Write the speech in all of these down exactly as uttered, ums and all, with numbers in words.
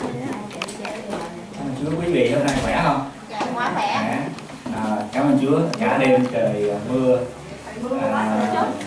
Cảm ơn Chúa. Quý vị hôm nay khỏe không? Dạ, quá khỏe. À, cảm ơn Chúa. Cả đêm trời mưa à,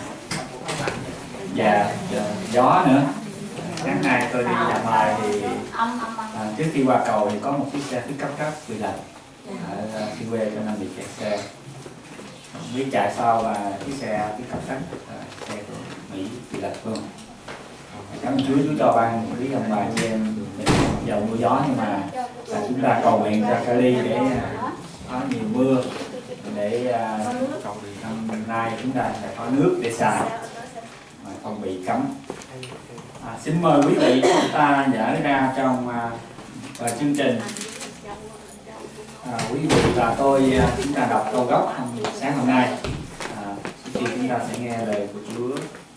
và gió nữa. Sáng nay tôi đi làm bài thì à, trước khi qua cầu thì có một chiếc xe pick up truck bị lật ở Kiên Quê cho nên bị kẹt xe. Không biết chạy sao mà chiếc xe pick up truck à, xe của Mỹ bị lật luôn. Cảm ơn Chúa, Chúa cho ban quý ông bà chị em dầu mưa gió, nhưng mà à, chúng ta cầu nguyện cho Cali để à, có nhiều mưa để à, năm nay chúng ta sẽ có nước để xài mà không bị cấm. À, xin mời quý vị chúng ta dở ra trong à, chương trình. À, quý vị và tôi à, chúng ta đọc câu gốc sáng hôm nay. À, khi chúng ta sẽ nghe lời của Chúa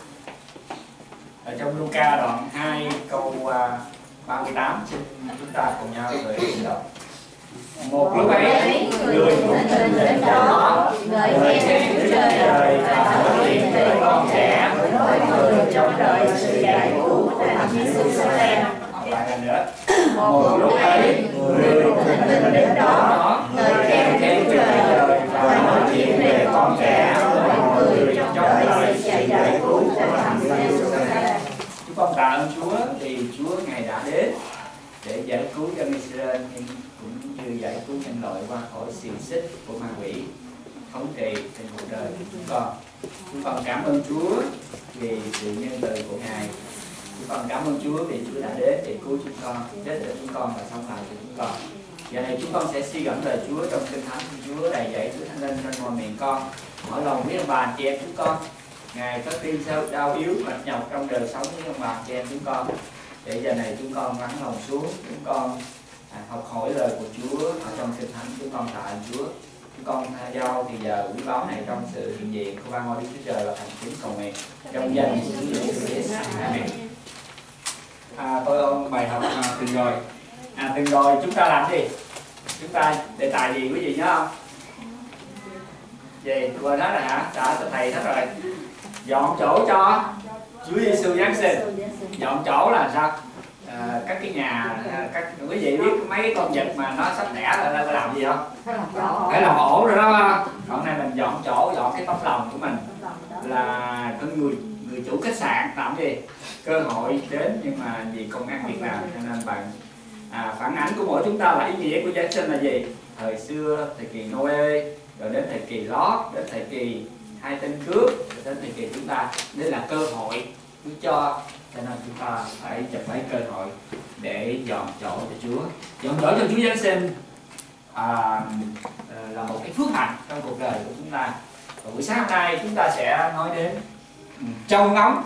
ở trong Luca đoạn hai câu à, ba mươi tám. Xin chúng ta cùng nhau gửi đọc. Một lúc ấy người cũng tin đến đó, người nghe Chúa Trời và nói chuyện về con trẻ với người trong đời sự giải cứu của Thánh Giê-xu-sa-lem. Lại lần nữa. Một lúc ấy người cũng tin đến đó, người nghe Chúa Trời và nói chuyện về con trẻ với người trong đời sự giải cứu của Thánh Giê-xu-sa-lem. Chúng con tạ ơn Chúa vì Chúa Ngài đã đến để giải cứu dân Israel, cũng như giải cứu nhân loại qua khỏi xiềng xích của ma quỷ thống trị trên cuộc đời của chúng con. Chúng con cảm ơn Chúa vì sự nhân từ của Ngài. Chúng con cảm ơn Chúa vì Chúa đã đến để cứu chúng con, chết để chúng con và sống lại cho chúng con. Giờ này chúng con sẽ suy gẫm lời Chúa trong kinh thánh của Chúa, đầy dẫy Chúa Thánh Linh trên mọi miệng con. Mỗi lòng quý ông bà chị em chúng con, Ngài có tim sao đau yếu mệt nhọc trong đời sống với ông bà chị em chúng con. Để giờ này chúng con lắng lòng xuống, chúng con à, học hỏi lời của Chúa ở trong kinh thánh. Chúng con tạ ơn Chúa. Chúng con giao thì giờ quý báu này trong sự hiện diện của ban ngôi Đức Chúa Trời và thành kính cầu nguyện trong danh Chúa Giêsu Christ. Amen. À, tôi ôn bài học à, từng rồi. À, từng rồi chúng ta làm gì? Chúng ta đề tài gì quý vị nhớ không? Gì? Quên hết rồi hả? Đã cho thầy hết rồi. Dọn chỗ cho Chúa Giêsu Giáng sinh. Dọn chỗ là sao? À, các cái nhà, các quý vị biết mấy con vật mà nó sắp đẻ là phải làm gì không? Phải làm ổ rồi đó. Còn này mình dọn chỗ, dọn cái tấm lòng của mình là con người người chủ khách sạn làm gì? Cơ hội đến nhưng mà vì công ăn việc làm, cho nên bạn à, phản ảnh của mỗi chúng ta là ý nghĩa của Giáng sinh là gì? Thời xưa, thời kỳ Noe, rồi đến thời kỳ Lót, đến thời kỳ hai tên cướp, đến thời kỳ chúng ta. Đây là cơ hội Chúa cho, cho nên chúng ta phải chụp lấy cơ hội để dọn chỗ cho Chúa. Dọn chỗ cho Chúa Giáng sinh à, là một cái phước hạnh trong cuộc đời của chúng ta. Và buổi sáng hôm nay chúng ta sẽ nói đến trông ngóng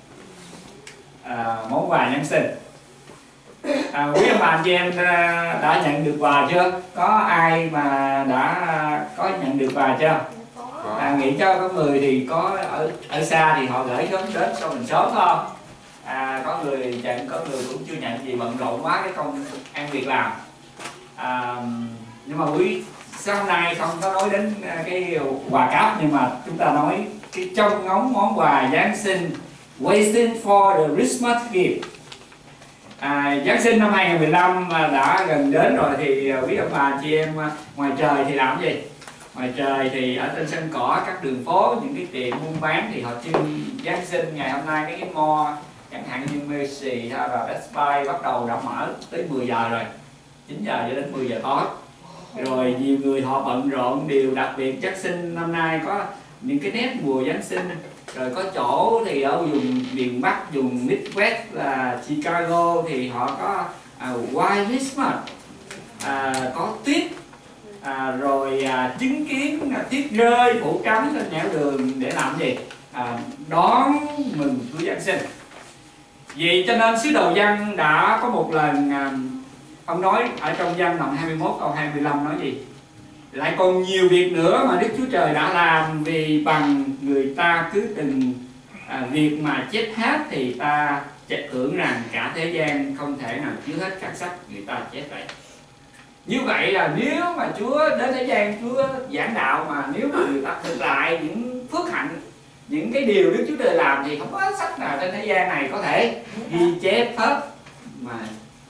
à, món quà Giáng sinh. À, quý ông bà anh chị em đã nhận được quà chưa? Có ai mà đã có nhận được quà chưa? À, nghĩ cho có người thì có ở ở xa thì họ gửi sớm đến sau mình sớm không? À, có người nhận, có người cũng chưa nhận gì, bận rộn quá cái công ăn việc làm. À, nhưng mà buổi sáng hôm nay không có nói đến cái quà cáp, nhưng mà chúng ta nói cái trông ngóng món quà Giáng sinh, waiting for the Christmas gift. À, Giáng sinh năm hai nghìn mười lăm đã gần đến rồi thì quý ông bà chị em ngoài trời thì làm gì? Ngoài trời thì ở trên sân cỏ, các đường phố, những cái tiệm buôn bán thì họ trưng Giáng sinh. Ngày hôm nay cái mall chẳng hạn như Macy's hay là Best Buy bắt đầu đã mở tới mười giờ rồi, chín giờ cho đến mười giờ tối. Rồi nhiều người họ bận rộn, điều đặc biệt Giáng sinh năm nay có những cái nét mùa Giáng sinh. Rồi có chỗ thì ở vùng miền Bắc, vùng Midwest là Chicago thì họ có à, White Christmas, à, có tuyết. À, rồi à, chứng kiến à, tuyết rơi phủ trắng trên nẻo đường để làm gì? À, đón mừng Chúa Giáng sinh. Vì cho nên sứ đồ Giăng đã có một lần à, ông nói ở trong Giăng đoạn hai mươi mốt câu hai mươi lăm nói gì? Lại còn nhiều việc nữa mà Đức Chúa Trời đã làm, vì bằng người ta cứ từng à, việc mà chết hết thì ta chết tưởng rằng cả thế gian không thể nào chứa hết các sách người ta chết vậy. Như vậy là nếu mà Chúa đến thế gian, Chúa giảng đạo mà nếu mà người ta thực lại những phước hạnh, những cái điều Đức Chúa Trời làm thì không có sách nào trên thế gian này có thể ghi chép hết mà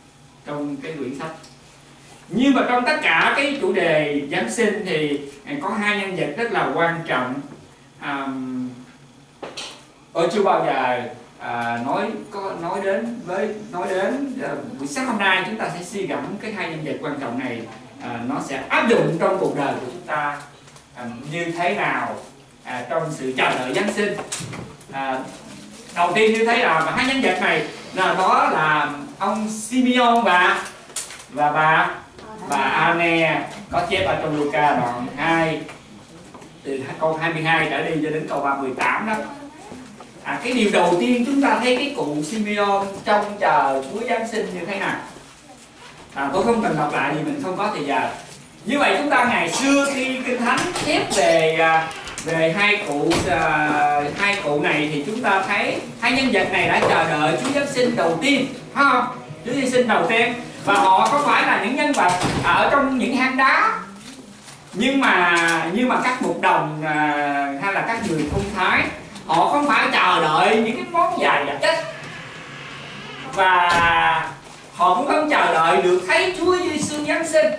trong cái quyển sách. Nhưng mà trong tất cả cái chủ đề Giáng sinh thì có hai nhân vật rất là quan trọng. À, tôi chưa bao giờ à, nói có nói đến với nói đến à, buổi sáng hôm nay chúng ta sẽ suy gẫm cái hai nhân vật quan trọng này, à, nó sẽ áp dụng trong cuộc đời của chúng ta à, như thế nào à, trong sự chờ đợi Giáng sinh. À, đầu tiên như thế nào, và hai nhân vật này là đó là ông Simeon và và bà bà Anne, có chép ở trong Luca đoạn hai từ câu hai mươi hai trở đi cho đến câu ba mươi tám đó. À, cái điều đầu tiên chúng ta thấy cái cụ Simeon trông chờ Chúa Giáng sinh như thế nào. À, tôi không cần đọc lại vì mình không có thời giờ. Như vậy chúng ta ngày xưa khi Kinh Thánh chép về về hai cụ uh, hai cụ này thì chúng ta thấy hai nhân vật này đã chờ đợi Chúa Giáng sinh đầu tiên, phải không? Chúa Giáng sinh đầu tiên, và họ không phải là những nhân vật ở trong những hang đá, nhưng mà nhưng mà các mục đồng uh, hay là các người thông thái, họ không phải chờ đợi những cái món dài vật chất, và họ cũng không chờ đợi được thấy Chúa Giêsu Giáng sinh.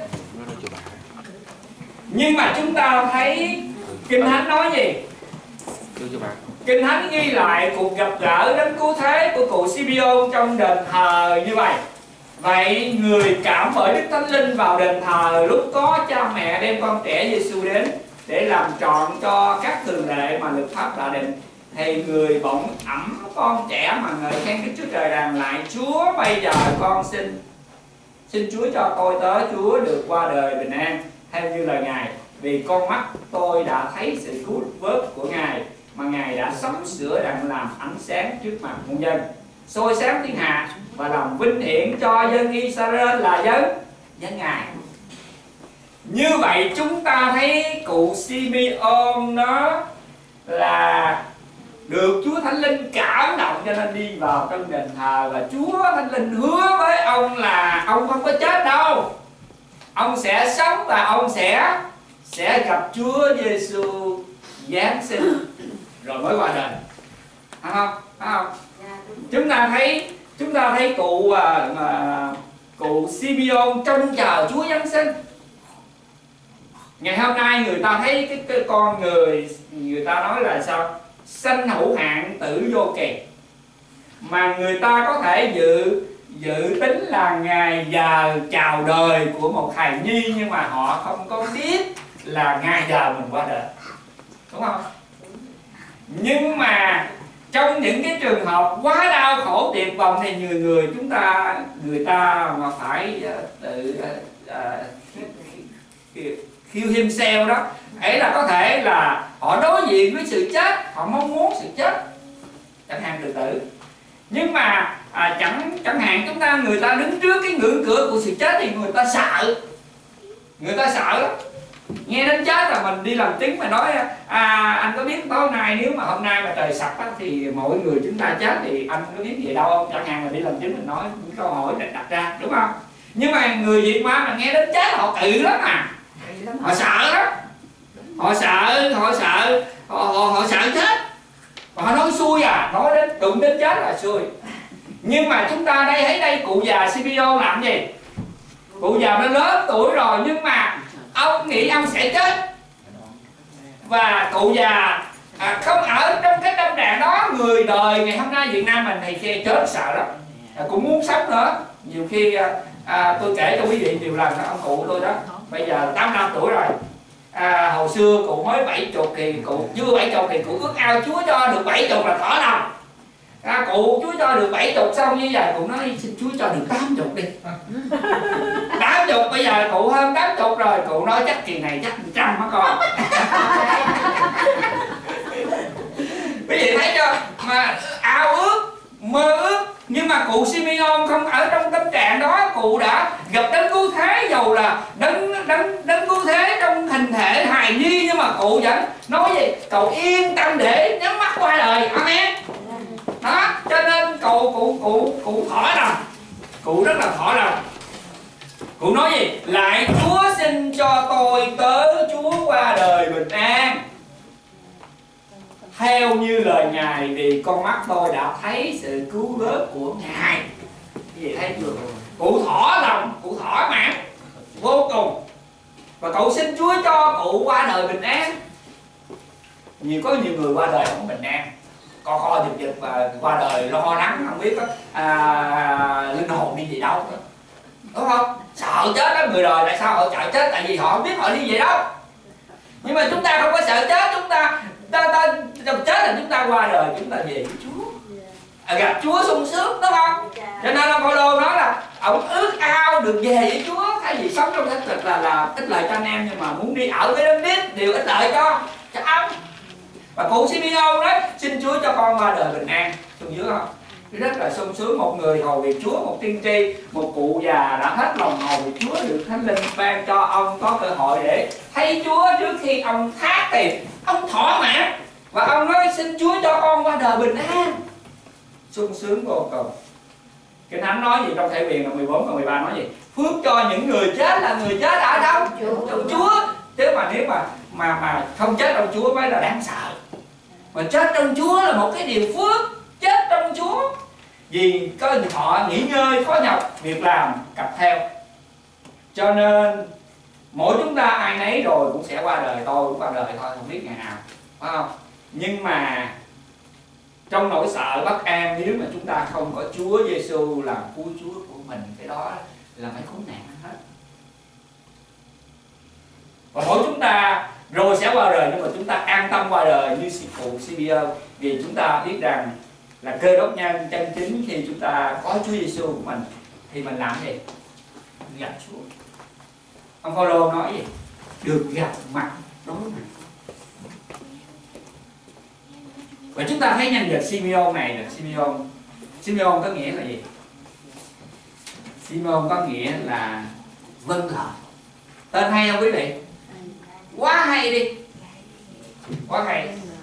Nhưng mà chúng ta thấy Kinh Thánh nói gì? Kinh Thánh ghi lại cuộc gặp gỡ đến cứu thế của cụ Simeon trong đền thờ như vậy. Vậy người cảm bởi Đức Thánh Linh vào đền thờ lúc có cha mẹ đem con trẻ Giêsu đến để làm trọn cho các thường lệ mà luật pháp đã định, thì người bỗng ẵm con trẻ mà ngợi khen Đức Chúa Trời rằng lại: Chúa, bây giờ con xin xin Chúa cho tôi tớ Chúa được qua đời bình an theo như lời Ngài, vì con mắt tôi đã thấy sự cứu vớt của Ngài mà Ngài đã sắm sửa đặng làm ánh sáng trước mặt muôn dân, soi sáng thiên hạ và làm vinh hiển cho dân Israel là dân dân Ngài. Như vậy chúng ta thấy cụ Simeon nó là được Chúa Thánh Linh cảm động cho nên đi vào trong đền thờ, và Chúa Thánh Linh hứa với ông là ông không có chết đâu, ông sẽ sống và ông sẽ sẽ gặp Chúa Giêsu Giáng sinh rồi mới qua đời, phải không? Phải không? Chúng ta thấy chúng ta thấy cụ à, mà, cụ Simeon trông chờ Chúa Giáng sinh. Ngày hôm nay người ta thấy cái, cái con người, người ta nói là sao? Sanh hữu hạn, tử vô kỳ, mà người ta có thể dự dự tính là ngày giờ chào đời của một hài nhi, nhưng mà họ không có biết là ngày giờ mình qua đời, đúng không? Nhưng mà trong những cái trường hợp quá đau khổ tuyệt vọng thì người người chúng ta người ta mà phải tự uh, uh, khiêu hiêm xeo đó ấy, là có thể là họ đối diện với sự chết, họ mong muốn sự chết, chẳng hạn tự tử. Nhưng mà à, chẳng chẳng hạn chúng ta người ta đứng trước cái ngưỡng cửa của sự chết thì người ta sợ, người ta sợ lắm. Nghe đến chết là mình đi làm chứng mà nói à, anh có biết tối nay nếu mà hôm nay mà trời sập á, thì mọi người chúng ta chết thì anh có biết gì đâu không? Chẳng hạn mình đi làm chứng mình nói những câu hỏi để đặt ra, đúng không? Nhưng mà người Việt Nam mà nghe đến chết họ cự lắm à, họ sợ lắm, họ sợ họ sợ họ, họ, họ sợ chết, họ nói xui à, nói đến đụng đến chết là xui. Nhưng mà chúng ta đây thấy đây cụ già Simeon làm gì? Cụ già nó lớn tuổi rồi nhưng mà ông nghĩ ông sẽ chết, và cụ già à, không ở trong cái tâm trạng đó. Người đời ngày hôm nay Việt Nam mình thì khi chết sợ lắm, à, cũng muốn sống nữa. Nhiều khi à, à, tôi kể cho quý vị nhiều lần đó, ông cụ tôi đó bây giờ tám mươi lăm tuổi rồi. À, hồi xưa cụ mới bảy chục thì cụ chưa bảy chục thì cụ ước ao Chúa cho được bảy chục là thỏa lòng. À, cụ Chúa cho được bảy chục xong như vậy cụ nói xin Chúa cho được tám chục đi. Tám chục bây giờ cụ hơn tám chục rồi, cụ nói chắc kỳ này chắc một trăm hả con. Quý vị thấy chưa? Mà ao ước, mơ ước. Nhưng mà cụ Simeon không ở trong tâm trạng đó. Cụ đã gặp đấng cứu thế, dầu là đấng đấng đấng cứu thế trong hình thể hài nhi, nhưng mà cụ vẫn nói gì? Cậu yên tâm để nhắm mắt qua đời. Amen. Đó, cho nên cụ cụ cụ cụ thỏa lòng, cụ rất là thỏa lòng. Cụ nói gì? Lại Chúa xin cho tôi tớ Chúa qua đời bình an theo như lời Ngài, vì con mắt tôi đã thấy sự cứu vớt của Ngài. Cái gì thấy chưa? Cụ thỏa cậu xin Chúa cho cụ qua đời bình an. Nhiều có nhiều người qua đời không bình an, co kho giật giật và qua đời lo lắng không biết à, linh hồn đi về đâu nữa, đúng không? Sợ chết đó. Người đời tại sao họ sợ chết? Tại vì họ không biết họ đi về đâu. Nhưng mà chúng ta không có sợ chết, chúng ta ta, ta, ta chết là chúng ta qua đời, chúng ta về với Chúa, à, gặp Chúa sung sướng, đúng không? Cho nên ông Phaolô nói là ông ước ao được về với Chúa, thay vì sống trong thế cực là là ích lợi cho anh em, nhưng mà muốn đi ở với Đấng Christ đều ích lợi cho cho ông. Và cụ Simeon nói xin Chúa cho con qua đời bình an, sung sướng không? Rất là sung sướng. Một người hầu việc Chúa, một tiên tri, một cụ già đã hết lòng hầu việc Chúa, được Thánh Linh ban cho ông có cơ hội để thấy Chúa trước khi ông thác thì ông thỏa mãn, và ông nói xin Chúa cho con qua đời bình an, sung sướng vô cùng. Kinh Thánh nói gì trong Thể Huyền là mười bốn và mười ba nói gì? Phước cho những người chết là người chết ở đâu? Trong Chúa. Thế mà nếu mà mà mà không chết trong Chúa mới là đáng sợ. Mà chết trong Chúa là một cái điều phước, chết trong Chúa. Vì có họ nghỉ ngơi, khó nhọc, việc làm cặp theo. Cho nên mỗi chúng ta ai nấy rồi cũng sẽ qua đời, tôi cũng qua đời thôi, không biết ngày nào, phải không? Nhưng mà trong nỗi sợ bất an, nếu mà chúng ta không có Chúa Giêsu làm cứu Chúa của mình, cái đó là phải khốn nạn hết. Và mỗi chúng ta rồi sẽ qua đời, nhưng mà chúng ta an tâm qua đời như cụ Simeon, vì chúng ta biết rằng là Cơ Đốc nhân chân chính khi chúng ta có Chúa Giêsu của mình thì mình làm gì? Mình gặp Chúa. Ông Phaolô nói gì? Được gặp mặt đối mặt. Và chúng ta thấy nhân vật Simeon này là Simeon. Simeon có nghĩa là gì? Simeon có nghĩa là vâng lời. Tên hay không quý vị? Quá hay đi. Quá hay.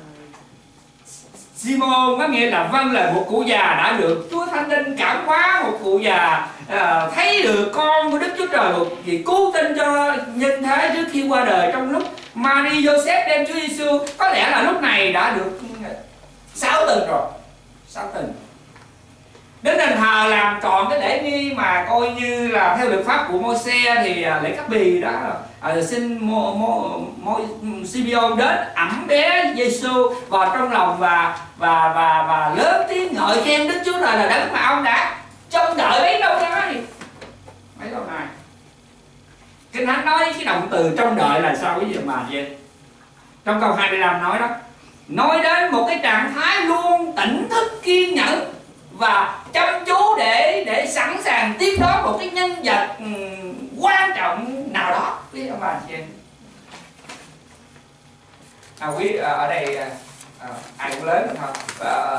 Simeon có nghĩa là vâng lời, một cụ già đã được Chúa Thánh Linh cảm hóa, một cụ già à, thấy được con của Đức Chúa Trời, một vị cứu tinh cho nhân thế trước khi qua đời. Trong lúc Maria Joseph đem Chúa Giêsu, có lẽ là lúc này đã được sáu tuần rồi, sáu tuần. Đến đền thờ làm trọn cái lễ nghi mà coi như là theo luật pháp của Mô-se thì lễ cắt bì đó, à, xin mô, mô, mô, Simeon đến ẵm bé Giêsu vào trong lòng và và và và lớn tiếng ngợi khen Đức Chúa Trời là đấng mà ông đã trông đợi bấy lâu nay, mấy lâu nay. Kinh Thánh nói cái động từ trông đợi là sao quý vị mà vậy? Trong câu hai mươi lăm nói đó, nói đến một cái trạng thái luôn tỉnh thức, kiên nhẫn và chăm chú để để sẵn sàng tiếp đón một cái nhân vật um, quan trọng nào đó, quý ông bà chị em. À, quý à, ở đây à, ai cũng lớn không? À,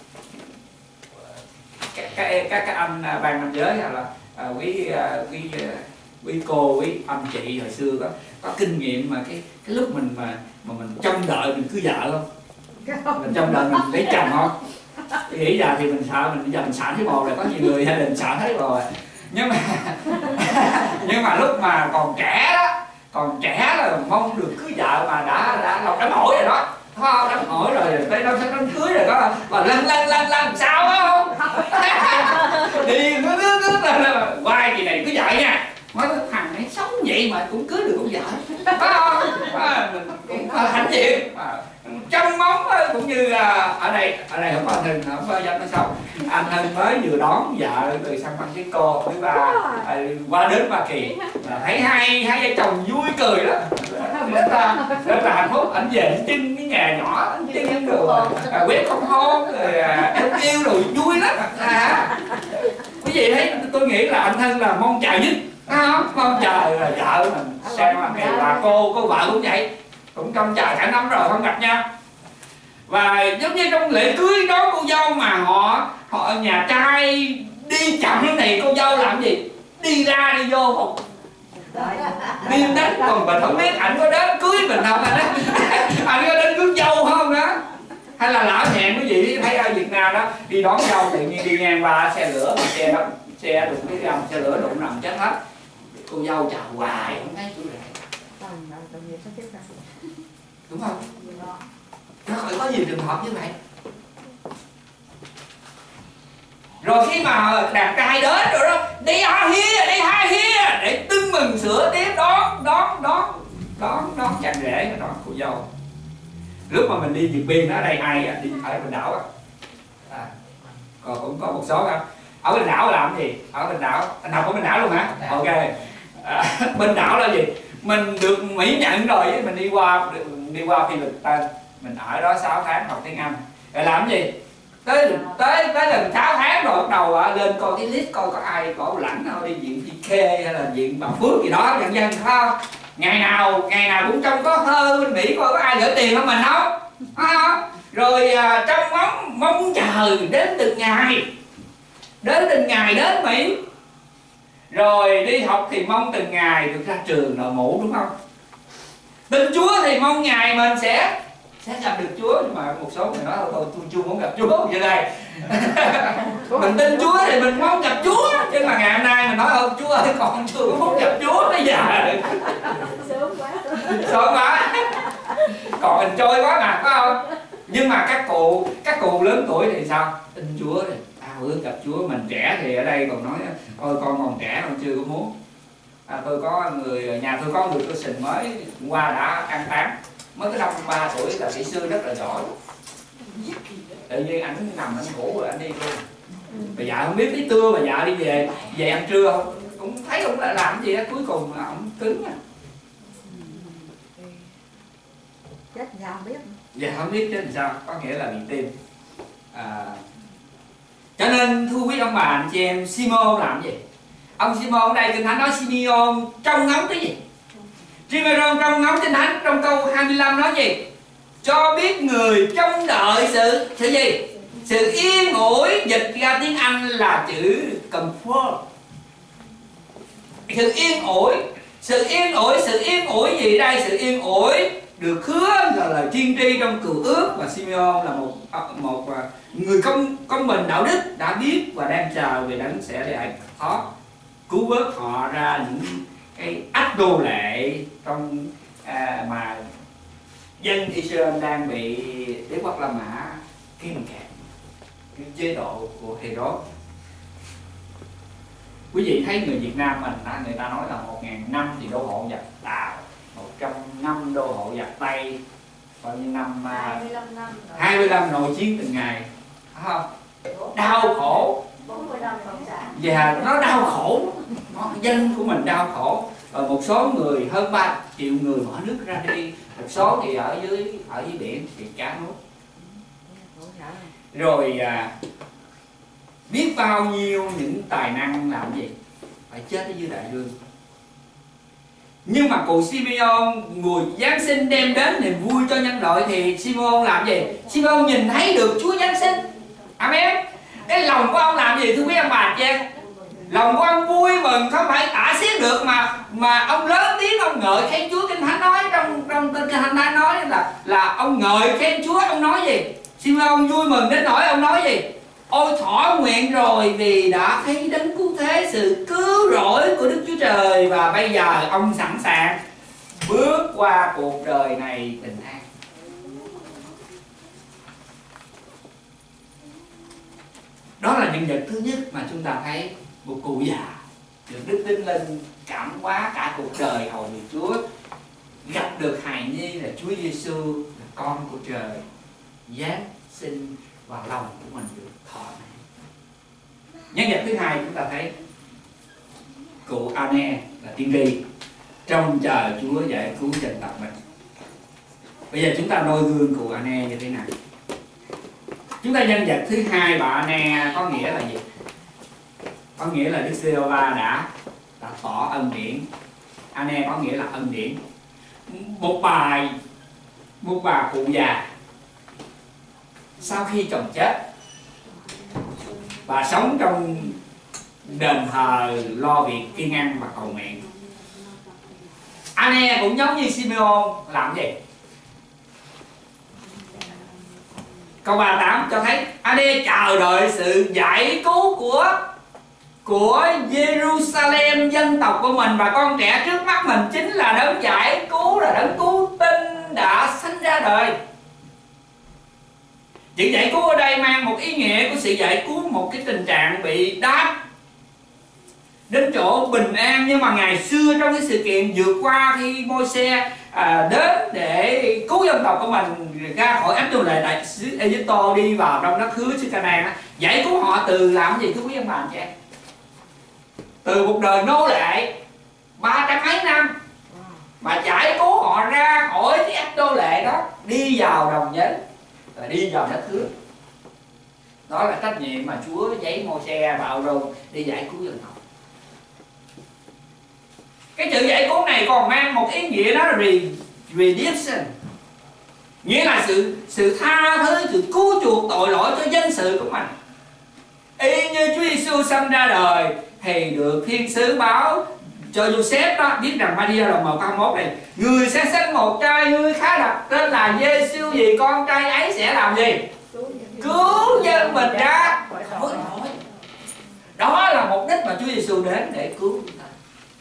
các, các các các anh ban nam giới hay là à, quý à, quý quý cô, quý anh chị hồi xưa có có kinh nghiệm mà cái cái lúc mình mà mà mình trông đợi mình cưới vợ không? Mình trông đợi mình lấy chồng không? Nghĩ giờ thì mình sợ, mình giờ mình sợ thấy bồ rồi, có nhiều người gia đình sợ thấy bồ rồi. Nhưng mà nhưng mà lúc mà còn trẻ đó, còn trẻ là mong được cưới vợ mà đã đã lọc đám hỏi rồi đó, không đám hỏi rồi tới đâu sẽ đám cưới rồi đó, mà lăn lăn lăn lăn sao á không đi cứ cứ cứ là hoài gì này cưới vợ nha. Nói thằng này sống vậy mà cũng cưới được con vợ, phải không? À, mình cũng hãnh diện, trong móng cũng như ở đây ở đây không có anh Hưng, không có dám nói xấu. Anh Hưng mới vừa đón vợ từ San Francisco thứ ba qua đến Hoa Kỳ, thấy hai hai vợ chồng vui cười đó, rất là rất là hạnh phúc. Anh về anh trưng cái nhà nhỏ, anh trưng rồi quét không hôn rồi em yêu rồi vui lắm. À, quý vị thấy, tôi nghĩ là anh Hưng là mong chờ nhất. Không, mong chờ là vợ mình xem mà kể bà cô, cô vợ cũng vậy, cũng trông chờ cả năm rồi không gặp nhau. Và giống như trong lễ cưới đó cô dâu mà họ họ nhà trai đi chậm thì cô dâu làm gì? Đi ra đi vô phòng đi đến, còn mình không biết ảnh có đến cưới mình không anh á. Anh có đến cưới dâu không đó? Hay là lỡ hẹn quý vị thấy ở Việt Nam đó đi đón dâu tự nhiên đi ngang qua xe lửa mà xe đó xe đụng cái gầm, xe lửa đụng nằm chết hết. Cô dâu chào hoài không thấy chú rể, đúng không? Nó khỏi có nhiều trường hợp như vậy. Rồi khi mà đàn trai đến rồi đó, đi ha hia, đi ha hia để tưng mừng sữa tiếp đón đón đón đón đón chàng rể, đón cô dâu. Lúc mà mình đi vượt biên ở đây ai đi ở Bình Đảo á, à, còn cũng có một số không? Ở Bình Đảo làm gì? Ở Bình Đảo, anh học ở Bình Đảo luôn hả? Ok. À, Bình Đảo là gì? Mình được Mỹ nhận rồi, mình đi qua đi qua Phi Luật Tân, mình ở đó sáu tháng học tiếng Anh. Rồi làm gì? Tới tới tới gần sáu tháng rồi bắt đầu à, lên coi cái list coi có ai có lãnh nào đi viện pê ca hay là viện Bà Phước gì đó dần dần không? Ngày nào ngày nào cũng trông có thơ bên Mỹ coi có ai gửi tiền cho mình không? À, rồi à, trong mong mong chờ đến từng ngày, đến từng ngày đến Mỹ. Rồi đi học thì mong từng ngày được ra trường đội mũ, đúng không? Tin Chúa thì mong ngày mình sẽ sẽ gặp được Chúa, nhưng mà một số người nói thôi tôi chưa muốn gặp Chúa như đây. Mình tin Chúa thì mình mong gặp Chúa, chứ mà ngày hôm nay mình nói ơn Chúa ơi còn chưa có muốn gặp Chúa bây giờ. Sớm quá. Sớm quá. Còn mình trôi quá mà, phải không? Nhưng mà các cụ các cụ lớn tuổi thì sao? Tin Chúa thì à, ước gặp Chúa. Mình trẻ thì ở đây còn nói ôi con còn trẻ còn chưa có muốn. À, tôi có người nhà tôi có người tôi sình mới qua đã ăn táng, mới có năm ba tuổi là kỹ sư rất là giỏi. Tự nhiên anh nằm anh ngủ rồi anh đi luôn. Bà dạ không biết tí trưa bà dạ đi về về ăn trưa không, cũng thấy ông lại làm cái gì đó, cuối cùng là ông cứng à. Chết dạ không biết. Dạ không biết chứ làm sao, có nghĩa là bị tim. À, cho nên thưa quý ông bà anh chị em, Simon làm gì? Ông Simon ở đây Kinh Thánh nói Simeon trông ngóng cái gì? Simeon trông ngóng Kinh Thánh trong câu hai mươi lăm nói gì? Cho biết người trông đợi sự sự gì? Sự yên ủi, dịch ra tiếng Anh là chữ comfort. Sự yên ủi, sự yên ủi, sự yên ủi gì đây? Sự yên ủi được hứa là lời tiên tri trong Cựu Ước, và Simeon là một một người công công bình đạo đức đã biết và đang chờ về Đấng sẽ để họ cứu vớt họ ra những cái ách đô lệ trong à, mà dân Israel đang bị đế quốc La Mã kìm kẹp cái chế độ của Herod. Quý vị thấy người Việt Nam mình, người ta nói là một ngàn năm thì đô hộ giặc Tàu, một trăm năm đô hộ giặc Tây, bao nhiêu năm, hai mươi lăm năm rồi. hai mươi lăm nội chiến từng ngày, phải không? Đau khổ. bốn mươi năm cộng sản. Và nó đau khổ, nó, dân của mình đau khổ. Rồi một số người, hơn ba triệu người bỏ nước ra đi, một số thì ở dưới ở dưới biển thì cá nuốt. Rồi à, biết bao nhiêu những tài năng làm gì phải chết ở dưới đại dương. Nhưng mà cụ Simeon, người Giáng sinh đem đến niềm vui cho nhân loại, thì Simeon làm gì? Simeon nhìn thấy được Chúa Giáng sinh. Amen. Cái lòng của ông làm gì thưa quý ông bà chị em? Lòng của ông vui mừng không phải tả xiết được, mà mà ông lớn tiếng ông ngợi khen Chúa. Kinh Thánh nói trong trong Kinh Thánh nói là là ông ngợi khen Chúa. Ông nói gì? Simeon vui mừng đến nỗi ông nói gì? Ôi thỏa nguyện rồi vì đã thấy Đấng cứu thế, sự cứu rỗi của Đức Chúa Trời, và bây giờ ông sẵn sàng bước qua cuộc đời này bình an. Đó là nhân vật thứ nhất mà chúng ta thấy một cụ già được Đức Thánh Linh cảm hóa cả cuộc đời hầu việc Chúa, gặp được hài nhi là Chúa Giêsu là con của trời, giáng sinh vào lòng của mình được thọ này. Nhân vật thứ hai chúng ta thấy cụ Anne là tiên tri trông chờ Chúa giải cứu dân tộc mình. Bây giờ chúng ta noi gương cụ Anne như thế nào? Chúng ta nhân vật thứ hai bà Anne có nghĩa là gì? Có nghĩa là Đức Giê-hô-va đã đã tỏ ân điển. Anne có nghĩa là ân điển. Một bà một bà cụ già sau khi chồng chết, bà sống trong đền thờ lo việc kiêng ăn và cầu nguyện. Anne cũng giống như Simeon làm gì? Câu ba mươi tám cho thấy Anne chờ đợi sự giải cứu của của Jerusalem, dân tộc của mình, và con trẻ trước mắt mình chính là đấng giải cứu, là đấng cứu tinh đã sanh ra đời. Chữ giải cứu ở đây mang một ý nghĩa của sự giải cứu một cái tình trạng bị đáp đến chỗ bình an. Nhưng mà ngày xưa trong cái sự kiện vượt qua khi Môi-se à, đến để cứu dân tộc của mình ra khỏi ách nô lệ tại xứ Ê-díp-tô đi vào trong đất hứa xứ Ca-naan, giải cứu họ từ làm gì thưa quý ông bà anh chị em? Từ một đời nô lệ ba trăm mấy năm mà giải cứu họ ra khỏi cái ách nô lệ đó, đi vào đồng giới và đi vào đất hứa. Đó là trách nhiệm mà Chúa giấy Môi-se và A-rôn đi giải cứu dân tộc. Cái chữ giải cứu này còn mang một ý nghĩa đó là redemption, nghĩa là sự sự tha thứ, sự cứu chuộc tội lỗi cho dân sự của mình. Y như Chúa Giêsu sanh ra đời thì được thiên sứ báo cho Joseph đó biết rằng Maria là một con mốt này, người sẽ sinh một trai ngươi khá đặt tên là Giêsu, vì con trai ấy sẽ làm gì? Cứu dân mình ra khỏi tội. Đó là mục đích mà Chúa Giêsu đến để cứu chúng ta.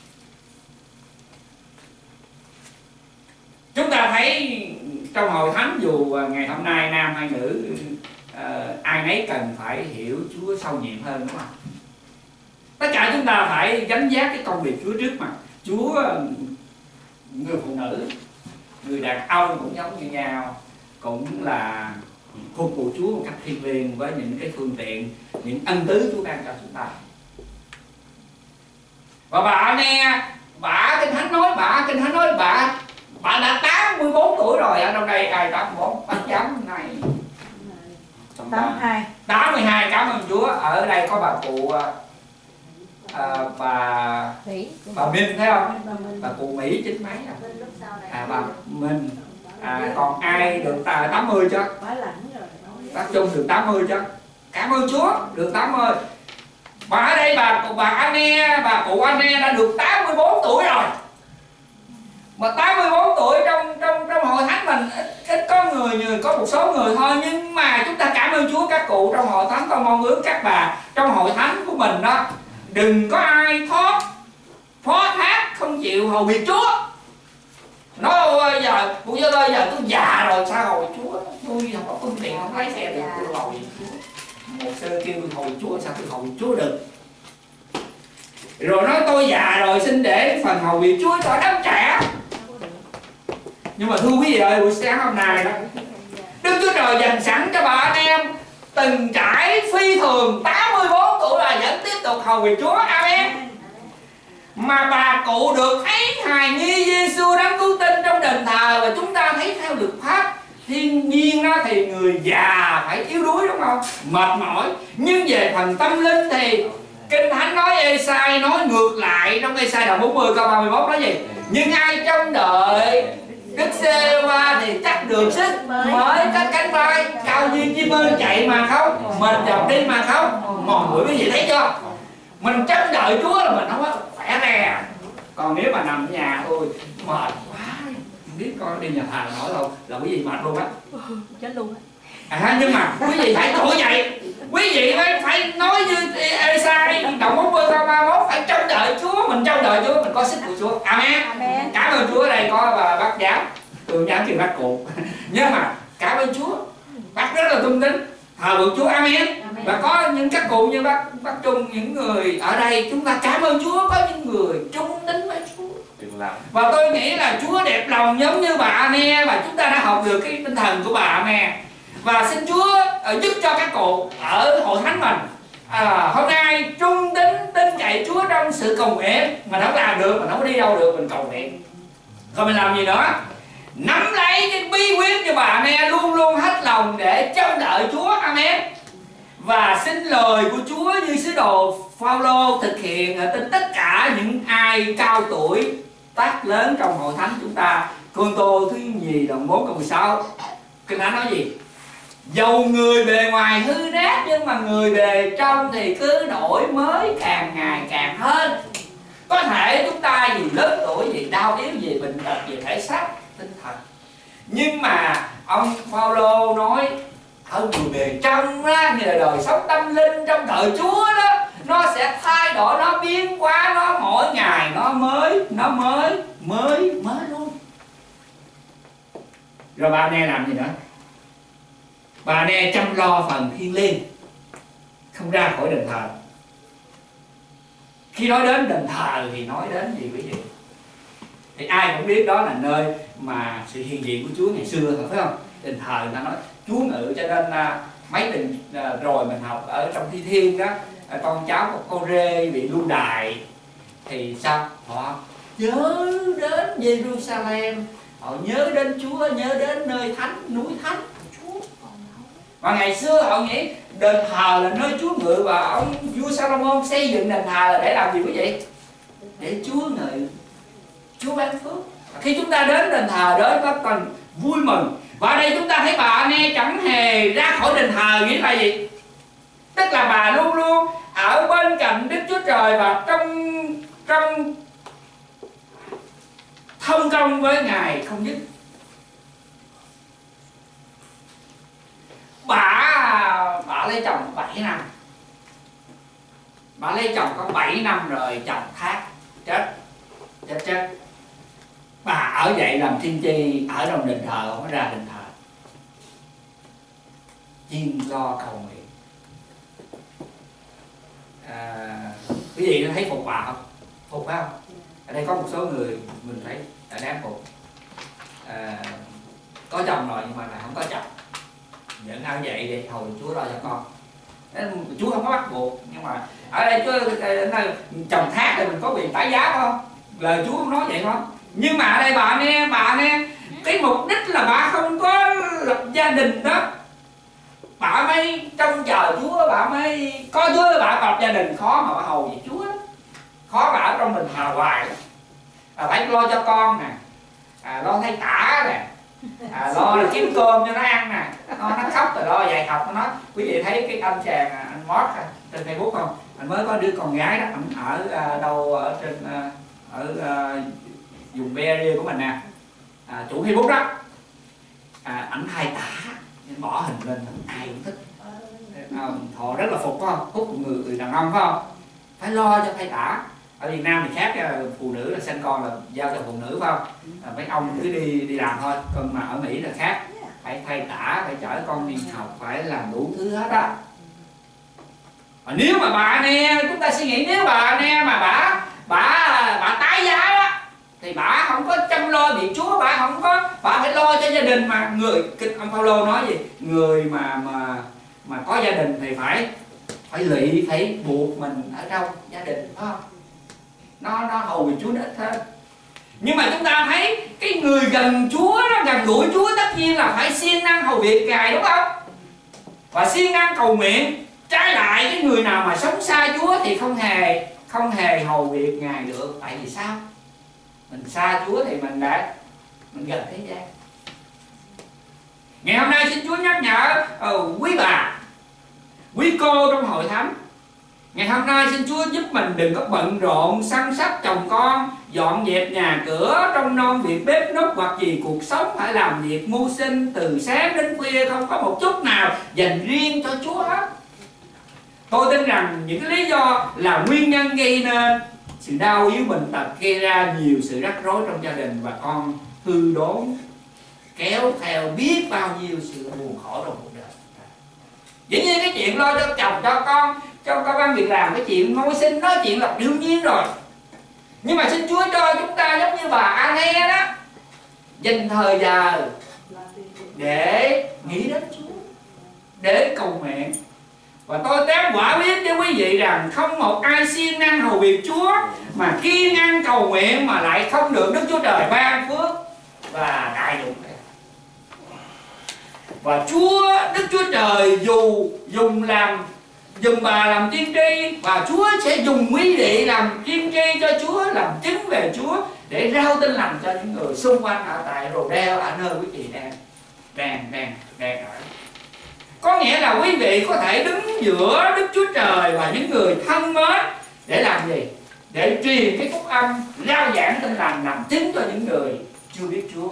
Chúng ta thấy trong hội thánh dù ngày hôm nay nam hay nữ, uh, ai nấy cần phải hiểu Chúa sâu nhiệm hơn, đúng không? Tất cả chúng ta phải gánh vác cái công việc Chúa trước mặt. Chúa, người phụ nữ, người đàn ông cũng giống như nhau, cũng là phục vụ Chúa một cách thiêng liêng với những cái phương tiện, những ân tứ Chúa ban cho chúng ta. Và bà nghe, bà Kinh Thánh nói, bà Kinh Thánh nói bà bà đã tám mươi bốn tuổi rồi. Ở trong đây ai tám mươi bốn? Bác giám này tám mươi hai. tám mươi hai, cảm ơn Chúa. Ở đây có bà cụ à, bà bà Minh thấy không? Bà cụ Mỹ chín mấy à? À bà Minh. À, còn ai được tám mươi chứ? Bác Trung được tám mươi chứ? Cảm ơn Chúa, được tám mươi. Bà ở đây bà bà Anne, bà cụ Anne đã được tám mươi bốn tuổi rồi. Mà tám mươi bốn tuổi trong trong trong hội thánh mình ít, ít có người, người có một số người thôi, nhưng mà chúng ta cảm ơn Chúa các cụ trong hội thánh. Con mong ước các bà trong hội thánh của mình đó, đừng có ai thoát phó thác không chịu hầu việc Chúa. Nói ôi giờ cụ Giơ ơi, giờ tôi già rồi sao hầu việc Chúa, tôi không có phương tiện, không lái xe được, tôi hầu việc Chúa. Một sơ kêu tôi hầu việc Chúa, sao tôi hầu việc Chúa được? Rồi nói tôi già rồi xin để phần hầu việc Chúa cho đám trẻ. Nhưng mà thưa quý vị ơi, buổi sáng hôm nay đó, Đức Chúa Trời dành sẵn cho bà anh em từng trải phi thường tám mươi bốn tuổi là vẫn tiếp tục hầu việc Chúa. Amen. Mà bà cụ được thấy hài nhi Giêsu đấng cứu tinh trong đền thờ, và chúng ta thấy theo luật pháp thiên nhiên đó thì người già phải yếu đuối, đúng không? Mệt mỏi. Nhưng về phần tâm linh thì Kinh Thánh nói, Ê-sai nói ngược lại trong Ê-sai đoạn bốn mươi câu ba mươi mốt nói gì? Nhưng ai trông đợi Đức Giê-hô-va thì chắc được sức mới cất cánh bay, cao như chim ưng chạy mà không, mình dòng đi mà không mòn mũi. Cái gì thấy chưa? Mình trông đợi Chúa là mình không có khỏe rè. Còn nếu mà nằm ở nhà thôi mệt quá, không biết con đi nhà thờ nổi đâu là quý vị mệt luôn á, chết luôn á. À, nhưng mà quý vị phải trỗi dậy, quý vị phải phải nói như Ê-sai đoạn bốn mươi câu ba mươi mốt, phải trông đợi Chúa. Mình trông đợi Chúa, mình có sức của Chúa. Amen. Amen. Cảm ơn Chúa. Ở đây có bà bác giáo, tôi dám kêu bác cụ, nhưng mà cảm ơn Chúa, bác rất là tung tính thờ phượng Chúa. Amen. Amen. Và có những các cụ như bác bác Trung, những người ở đây chúng ta cảm ơn Chúa, có những người trung tín với Chúa. Và tôi nghĩ là Chúa đẹp lòng giống như bà Anne, và chúng ta đã học được cái tinh thần của bà Anne. Và xin Chúa uh, giúp cho các cụ ở hội thánh mình à, hôm nay trung tín tin cậy Chúa trong sự cầu nguyện. Mình không làm được, mình không có đi đâu được, mình cầu nguyện. Còn mình làm gì nữa? Nắm lấy cái bí quyết như bà Anne, luôn luôn hết lòng để trông đợi Chúa. Amen. Và xin lời của Chúa như sứ đồ Phao-lô thực hiện ở trên tất cả những ai cao tuổi tác lớn trong hội thánh chúng ta. Cô-tô thứ nhì đoạn bốn câu mười sáu, Kinh Thánh nói gì? Dầu người bề ngoài hư nát, nhưng mà người bề trong thì cứ đổi mới càng ngày càng hơn. Có thể chúng ta vì lớn tuổi, vì đau yếu, vì bệnh tật, vì thể xác tinh thần, nhưng mà ông Phao-lô nói ở người bề trong á, như là đời sống tâm linh trong đợi Chúa đó, nó sẽ thay đổi, nó biến hóa, nó mỗi ngày nó mới, nó mới, mới, mới luôn. Rồi bà Anne làm gì nữa? Bà Anne chăm lo phần thiêng liêng, không ra khỏi đền thờ. Khi nói đến đền thờ thì nói đến gì quý vị? Thì ai cũng biết đó là nơi mà sự hiện diện của Chúa ngày xưa, phải không? Đền thờ người ta nói Chúa ngự, cho nên à, mấy tuần à, rồi mình học ở trong Thi Thiên đó, à, con cháu của Cô-rê bị lưu đày thì sao? Họ nhớ đến Jerusalem, họ nhớ đến Chúa, nhớ đến nơi thánh, núi thánh của Chúa. Và ngày xưa họ nghĩ đền thờ là nơi Chúa ngự, và ông vua Salomon xây dựng đền thờ là để làm gì quý vị? Để Chúa ngự, Chúa ban phước. Khi chúng ta đến đền thờ đó có cần vui mừng. Và đây chúng ta thấy bà Anne chẳng hề ra khỏi đền thờ, nghĩa là gì? Tức là bà luôn luôn ở bên cạnh Đức Chúa Trời và trong trong thông công với Ngài không dứt. Bà bà lấy chồng bảy năm. Bà lấy chồng có bảy năm rồi chồng thác chết chết chết. Bà ở vậy làm tiên tri ở trong đền thờ, không có ra đền thờ, chuyên lo cầu nguyện. À, quý vị thấy phục bà không? Phục phải không? Ở đây có một số người mình thấy là đáng phục. À, có chồng rồi nhưng mà là không có chồng, vẫn ở vậy để hầu Chúa lo cho con. Chúa không có bắt buộc, nhưng mà ở đây Chúa chồng thác thì mình có quyền tái giá không? Lời Chúa không nói vậy không? Nhưng mà ở đây bà nghe, bà nghe cái mục đích là bà không có lập gia đình đó, bà mới trông chờ Chúa, bà mới có Chúa, bà lập gia đình khó mà bà hầu về Chúa đó. Khó bà ở trong mình hào hoài đó. Bà phải lo cho con nè, à, lo thay tả nè, à, lo là kiếm cơm cho nó ăn nè, nó, nó khóc rồi lo dạy học nó nói. Quý vị thấy cái anh chàng anh Mót trên Facebook không? Anh mới có đứa con gái đó, anh ở à, đâu ở trên à, ở à, vùng Bay Area của mình nè, à, chủ Facebook đó, à, ảnh thay tả, bỏ hình lên ai cũng thích, à, họ rất là phục phải không? Hút người, người đàn ông phải không? Phải lo cho thay tả. Ở Việt Nam thì khác, phụ nữ là sinh con là giao cho phụ nữ phải không? À, mấy ông cứ đi đi làm thôi, còn mà ở Mỹ là khác, phải thay tả, phải chở con đi học, phải làm đủ thứ hết á. Mà nếu mà bà nè, chúng ta suy nghĩ nếu bà nè mà bà bà bà tái giá đó, thì bà không có chăm lo việc Chúa, bà không có, bà phải lo cho gia đình. Mà người ông Phaolô nói gì? Người mà mà mà có gia đình thì phải phải lụy, phải buộc mình ở trong gia đình, phải không? Nó nó hầu về Chúa ít hơn. Nhưng mà chúng ta thấy cái người gần Chúa đó, gần gũi Chúa tất nhiên là phải siêng năng hầu việc Ngài, đúng không? Và siêng năng cầu nguyện. Trái lại cái người nào mà sống xa Chúa thì không hề không hề hầu việc Ngài được. Tại vì sao? Mình xa Chúa thì mình đã mình gần thế gian. Ngày hôm nay xin Chúa nhắc nhở uh, quý bà, quý cô trong hội thánh. Ngày hôm nay xin Chúa giúp mình đừng có bận rộn săn sóc chồng con, dọn dẹp nhà cửa, trông nom việc bếp núc, hoặc gì cuộc sống phải làm việc mưu sinh từ sáng đến khuya, không có một chút nào dành riêng cho Chúa hết. Tôi tin rằng những lý do là nguyên nhân gây nên sự đau yếu bệnh tật, gây ra nhiều sự rắc rối trong gia đình, và con hư đốn kéo theo biết bao nhiêu sự buồn khổ trong cuộc đời. Dĩ nhiên cái chuyện lo cho chồng, cho con, cho công ăn việc làm, cái chuyện mưu sinh đó chuyện là đương nhiên rồi. Nhưng mà xin Chúa cho chúng ta giống như bà Anne đó, dành thời giờ để nghĩ đến Chúa, để cầu nguyện. Và tôi dám quả quyết với quý vị rằng không một ai siêng năng hầu việc Chúa mà kiêng ăn cầu nguyện mà lại không được Đức Chúa Trời ban phước và đại dụng. Và Chúa, Đức Chúa Trời dù dùng làm dùng bà làm tiên tri, và Chúa sẽ dùng quý vị làm tiên tri cho Chúa, làm chứng về Chúa, để rao tin lành cho những người xung quanh ở tại Rô-đeo, ở nơi quý vị đang đang đang đang ở. Có nghĩa là quý vị có thể đứng giữa Đức Chúa Trời và những người thân mến để làm gì? Để truyền cái phúc âm, rao giảng tin lành, làm chứng cho những người chưa biết Chúa.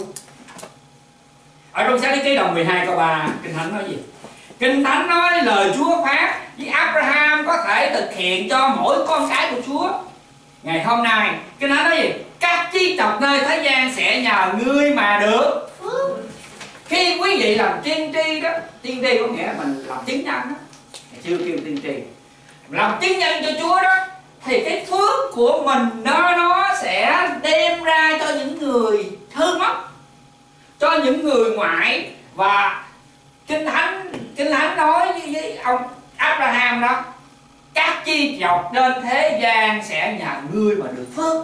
Ở trong Sa-đi-ký đoạn mười hai câu ba, Kinh Thánh nói gì? Kinh Thánh nói lời Chúa phán với Abraham có thể thực hiện cho mỗi con cái của Chúa. Ngày hôm nay Kinh Thánh nói gì? Các chi tộc nơi thế gian sẽ nhờ ngươi mà được. Khi quý vị làm tiên tri đó, tiên tri có nghĩa là mình làm chứng nhân đó. Ngày xưa kêu tiên tri, làm chứng nhân cho Chúa đó, thì cái phước của mình nó nó sẽ đem ra cho những người thương mất, cho những người ngoại. Và Kinh Thánh Kinh Thánh nói với, với ông Abraham đó, các chi dọc trên thế gian sẽ nhờ ngươi mà được phước.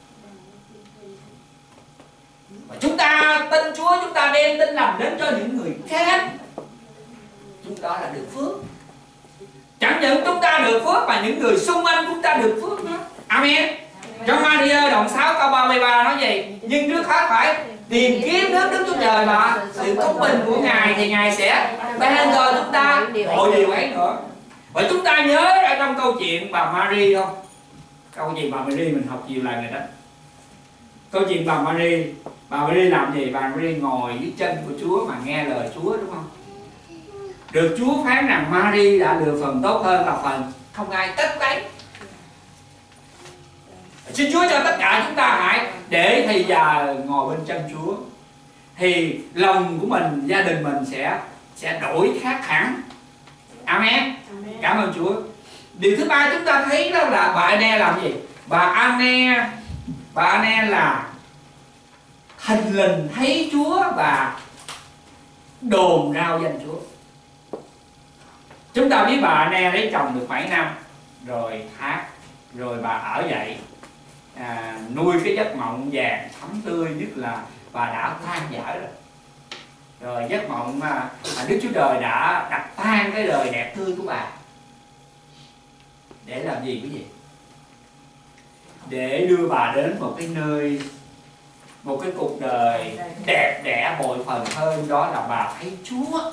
Và chúng ta tin Chúa, chúng ta đem tin lành đến cho những người khác, chúng ta là được phước. Chẳng những chúng ta được phước mà những người xung quanh chúng ta được phước nữa. Amen. Trong Ma-thi-ơ đoạn sáu câu ba mươi ba nói gì? Nhưng trước hết phải tìm kiếm nước Đức Chúa Trời và sự công bình của Ngài thì Ngài sẽ ban cho chúng ta mọi điều ấy nữa. Và chúng ta nhớ ở trong câu chuyện bà Mary không? Câu chuyện bà Mary mình học nhiều lần rồi đó. Câu chuyện bà Mary, bà Mary làm gì? Bà Mary ngồi dưới chân của Chúa mà nghe lời Chúa, đúng không? Được Chúa phán rằng Mary đã lựa phần tốt hơn là phần không ai tất đấy. Xin Chúa cho tất cả chúng ta hãy để thì giờ ngồi bên chân Chúa, thì lòng của mình, gia đình mình sẽ sẽ đổi khác hẳn. Amen. Cảm ơn Chúa. Điều thứ ba chúng ta thấy đó là bà Anne làm gì? Bà Anne, bà Anne là thình lình thấy Chúa và đồn rao danh Chúa. Chúng ta biết bà Anne lấy chồng được bảy năm rồi thác, rồi bà ở dậy à, nuôi cái giấc mộng vàng thắm tươi, nhất là bà đã tan vỡ rồi. Rồi giấc mộng mà, mà Đức Chúa Trời đã đập tan cái đời đẹp tươi của bà. Để làm gì quý vị? Để đưa bà đến một cái nơi, một cái cuộc đời đẹp đẽ bội phần hơn, đó là bà thấy Chúa.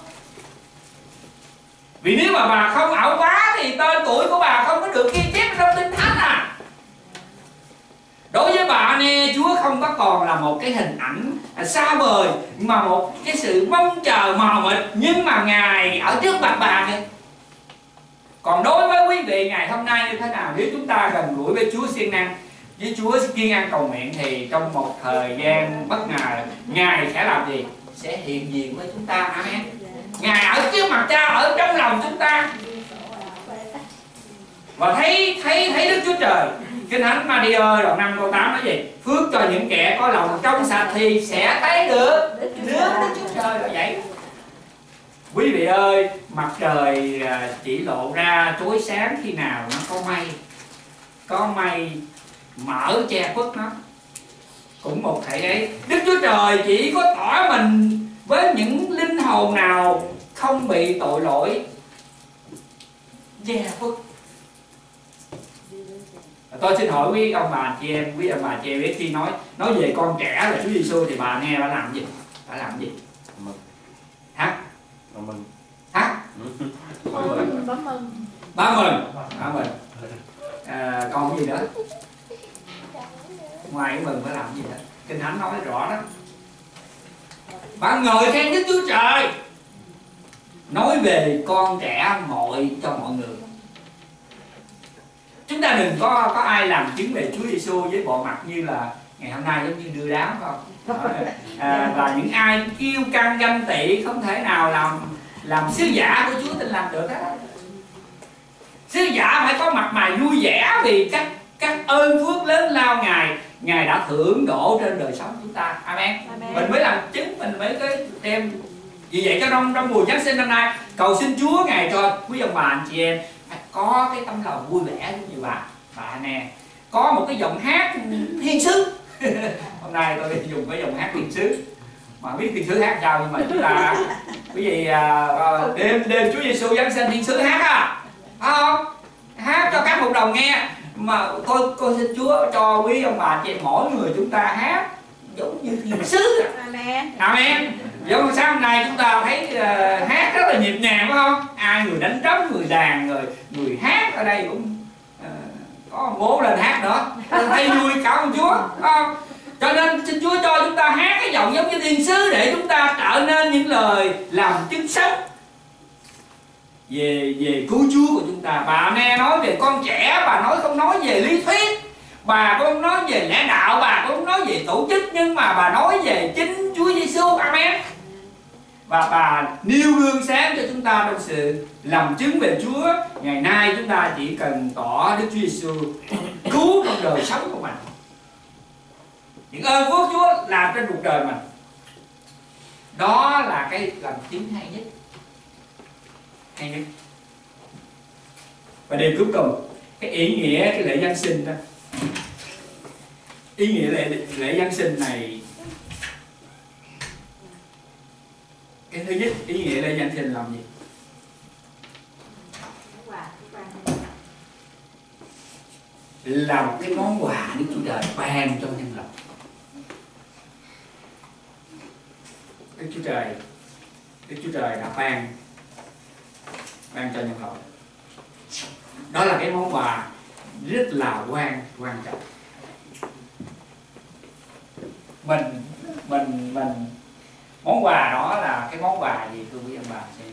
Vì nếu mà bà không ảo quá thì tên tuổi của bà không có được ghi chép trong Kinh Thánh à. Đối với bà Anne, Chúa không có còn là một cái hình ảnh xa vời, mà một cái sự mong chờ mờ mịt, nhưng mà Ngài ở trước mặt bà kìa. Còn đối với quý vị ngày hôm nay như thế nào? Nếu chúng ta gần gũi với Chúa siêng năng, với Chúa kiên ăn cầu nguyện, thì trong một thời gian bất ngờ Ngài sẽ làm gì? Sẽ hiện diện với chúng ta. Amen. Ngài ở trước mặt Cha, ở trong lòng chúng ta, và thấy thấy thấy Đức Chúa Trời. Kinh Thánh Ma-thi-ơ đoạn năm câu tám nói gì? Phước cho những kẻ có lòng trong sạch thì sẽ thấy được nước Đức Chúa Trời. Là vậy. Quý vị ơi, mặt trời chỉ lộ ra chói sáng khi nào nó có mây. Có mây mở che khuất nó. Cũng một thể ấy, Đức Chúa Trời chỉ có tỏ mình với những linh hồn nào không bị tội lỗi che khuất. Tôi xin hỏi quý ông bà chị em, quý ông bà chị em biết khi nói nói về con trẻ là Chúa Giêsu thì bà nghe bà làm gì? Bà làm gì? Mừng. Hát. Bà mừng. Hát. Bấm mừng. Bấm mừng. Bà mừng. Bà mừng. À, còn gì nữa? Ngoài cái mừng phải làm gì nữa? Kinh Thánh nói rõ đó. Bà ngợi khen Đức Chúa Trời, nói về con trẻ mọi cho mọi người. Chúng ta đừng có có ai làm chứng về Chúa Giêsu với bộ mặt như là ngày hôm nay giống như đưa đám không? À, và những ai kiêu căng ganh tị không thể nào làm làm sứ giả của Chúa Tin Lành được hết. Sứ giả phải có mặt mày vui vẻ vì các các ơn phước lớn lao Ngài Ngài đã thưởng đổ trên đời sống chúng ta. Amen. Amen. Mình mới làm chứng, mình mới cái đem. Vì vậy cho trong trong mùa Giáng sinh năm nay, cầu xin Chúa Ngài cho quý ông bà anh chị em phải có cái tấm lòng vui vẻ giống như bà bà nè, có một cái giọng hát thiên sứ. Hôm nay tôi đi dùng cái giọng hát thiên sứ, mà biết thiên sứ hát sao, nhưng mà chúng ta quý vị à, đêm đêm Chúa Giêsu Giáng sinh thiên sứ hát à, phải không? Hát cho các cộng đồng nghe. Mà tôi tôi xin Chúa cho quý ông bà chị mỗi người chúng ta hát giống như thiên sứ. Amen. Amen. Giống sáng hôm nay chúng ta thấy uh, hát rất là nhịp nhàng, phải không? Ai người đánh trống, người đàn, người người hát ở đây cũng uh, có bố lên hát nữa. Thấy vui, cảm ơn Chúa, phải không? Cho nên xin Chúa cho chúng ta hát cái giọng giống như thiên sứ để chúng ta trở nên những lời làm chứng sống về về cứu Chúa của chúng ta. Bà nghe nói về con trẻ, bà nói không nói về lý thuyết, bà không nói về lẽ đạo, bà không nói về tổ chức, nhưng mà bà nói về chính Chúa Giêsu. Amen. và bà nêu gương sáng cho chúng ta trong sự làm chứng về Chúa. Ngày nay chúng ta chỉ cần tỏ Đức Chúa Giêsu cứu trong đời sống của mình, những ơn phước Chúa làm trên cuộc đời mình. Đó là cái làm chứng hay nhất, hay nhất. Và điều cuối cùng, cái ý nghĩa cái lễ Giáng sinh đó, ý nghĩa lễ lễ Giáng sinh này, cái thứ nhất, ý nghĩa lễ Giáng sinh làm gì? Là một cái món quà Đức Chúa Trời ban cho nhân loại. Đức Chúa Trời, Đức Chúa Trời đã ban ban cho nhân loại. Đó là cái món quà rất là quan quan trọng. Mình mình mình món quà đó là cái món quà gì thưa quý ông bà xem?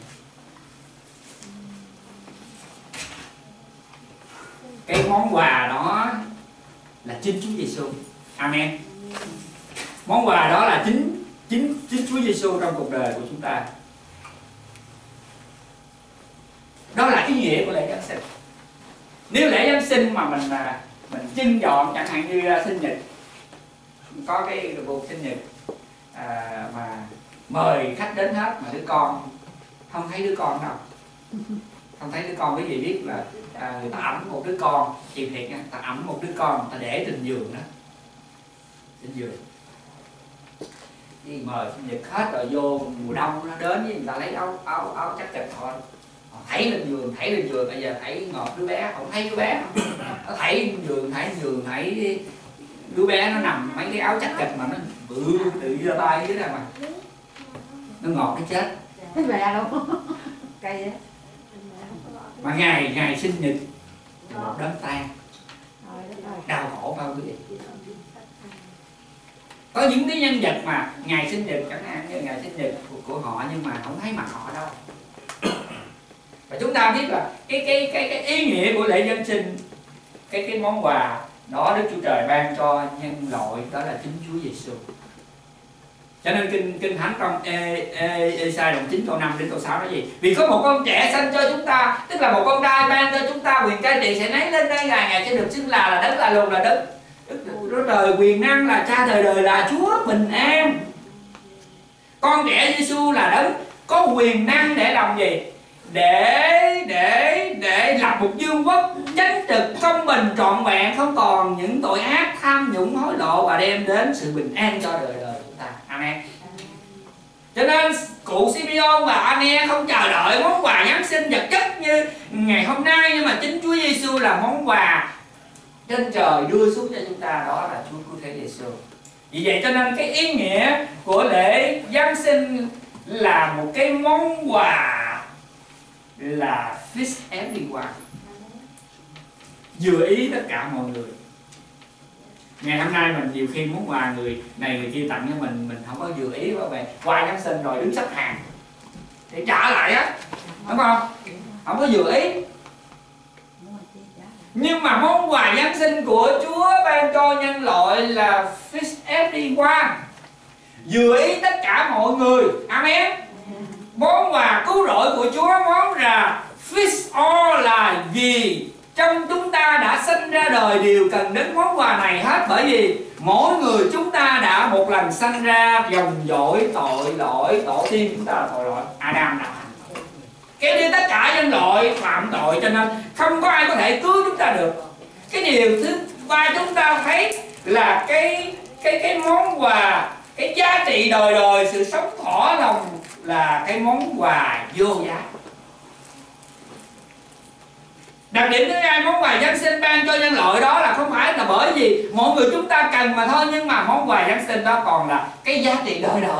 Cái món quà đó là chính Chúa Giêsu. Amen. Món quà đó là chính chính chính Chúa Giêsu trong cuộc đời của chúng ta. Đó là ý nghĩa của lễ Giáng sinh. Nếu lễ Giáng sinh mà mình mình trưng dọn, chẳng hạn như sinh nhật, có cái cuộc sinh nhật à, mà mời khách đến hết mà đứa con không thấy đứa con đâu, không thấy đứa con, quý vị biết là à, người ta ẵm một đứa con, chị thiệt nha, ta ẵm một đứa con, ta để trên giường đó, trên giường. Thì mời sinh nhật hết rồi, vô mùa đông nó đến với người ta lấy áo áo áo chắc chịch thôi, thảy lên giường, thảy lên giường, bây giờ thảy ngọt đứa bé, không thấy đứa bé, nó thảy lên giường, thảy giường, thảy đứa bé nó nằm mấy cái áo chắc chịch mà nó bự tự giơ tay dưới này mà nó ngọt nó chết. Thấy mẹ đâu cây á. Mà ngày ngày sinh nhật một đám tang, đau khổ bao quý vị. Có những cái nhân vật mà ngày sinh nhật, chẳng hạn như ngày sinh nhật của, của họ, nhưng mà không thấy mặt họ đâu. Và chúng ta biết là cái cái cái cái ý nghĩa của lễ Giáng sinh, cái cái món quà đó Đức Chúa Trời ban cho nhân loại, đó là chính Chúa Giêsu. Cho nên kinh kinh thánh trong Ê-sai đoạn chín câu năm đến câu sáu nói gì? Vì có một con trẻ sanh cho chúng ta, tức là một con trai ban cho chúng ta quyền cai trị, sẽ nấy lên đây ngài, ngài sẽ được xưng là là đấng lạ lùng, là đấng Đức trời quyền năng, là cha đời đời, là Chúa bình an. Con trẻ Giêsu là đấng có quyền năng để làm gì? Để để để lập một vương quốc chánh trực, công bình, trọn vẹn, không còn những tội ác, tham nhũng, hối lộ, và đem đến sự bình an cho đời đời chúng ta. Amen. Cho nên cụ Simeon và Anne không chờ đợi món quà Giáng sinh vật chất như ngày hôm nay, nhưng mà chính Chúa Giêsu là món quà trên trời đưa xuống cho chúng ta, đó là Chúa Cứu Thế Giêsu. Vì vậy cho nên cái ý nghĩa của lễ Giáng sinh là một cái món quà là feast everyone, vừa ý tất cả mọi người. Ngày hôm nay mình nhiều khi muốn quà người này người kia tặng cho mình, mình không có vừa ý quá về quà Giáng sinh rồi đứng xếp hàng để trả lại á, đúng không? Không có vừa ý. Nhưng mà món quà Giáng sinh của Chúa ban cho nhân loại là feast everyone, vừa ý tất cả mọi người. Amen. Món quà cứu rỗi của Chúa, món là feast all, là vì trong chúng ta đã sinh ra đời đều cần đến món quà này hết. Bởi vì mỗi người chúng ta đã một lần sanh ra dòng dõi tội lỗi, tổ tiên chúng ta là tội lỗi Adam đã kéo đi tất cả nhân loại phạm tội, cho nên không có ai có thể cứu chúng ta được. Cái điều thứ ba chúng ta thấy là cái cái cái món quà, cái giá trị đời đời, sự sống thỏa lòng, là cái món quà vô giá. Đặc điểm thứ hai món quà Giáng sinh ban cho nhân loại đó là không phải là bởi vì mọi người chúng ta cần mà thôi, nhưng mà món quà Giáng sinh đó còn là cái giá trị đời đời.